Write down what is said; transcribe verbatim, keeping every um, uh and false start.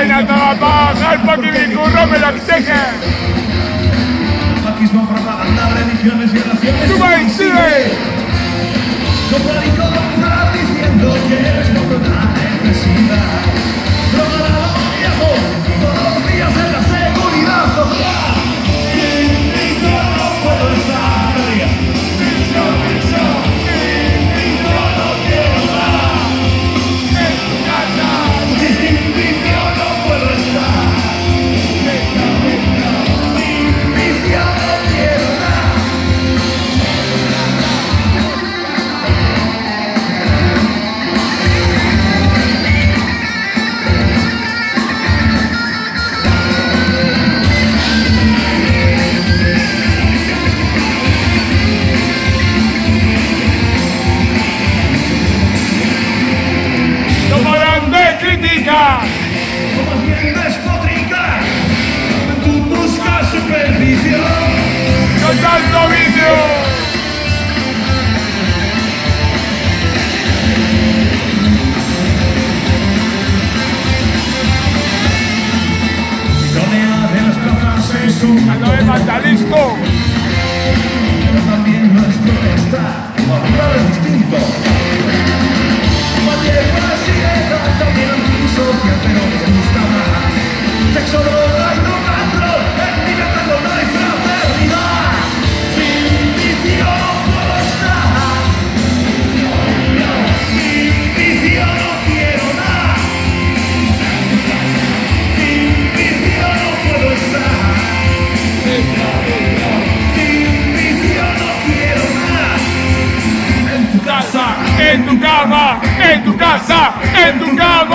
Aina trabaja, el paquimicurro me lo exige. Paquismo, propaganda, religiones y oraciones. ¡Sube y sube! Como dijo estar diciendo que eres por una necesidad. Drogadado y amor, todos los días en la seguridad social. Y yo no puedo estar. Eso, eso. Y yo no quiero nada. En tu casa. Y yo no puedo estar. Venga, venga. Y yo no quiero nada. ¡No paran de criticar! Como bien despotricar, tú buscas supervisión. ¡No tanto vicio! Ironía de las plazas es un ¡No me mata, listo! pero también nuestro está moral es distinto. Cualquier presidenta también antisocial, pero nos gusta más. Sexo, droga y no control, en libertad no hay fraternidad. Sin vicio no puedo estar. Sin vicio no quiero nada. Sin vicio no puedo estar. Sin vicio no quiero nada. En tu casa, ¡En tu cama! ¡En tu casa! ¡En tu cama!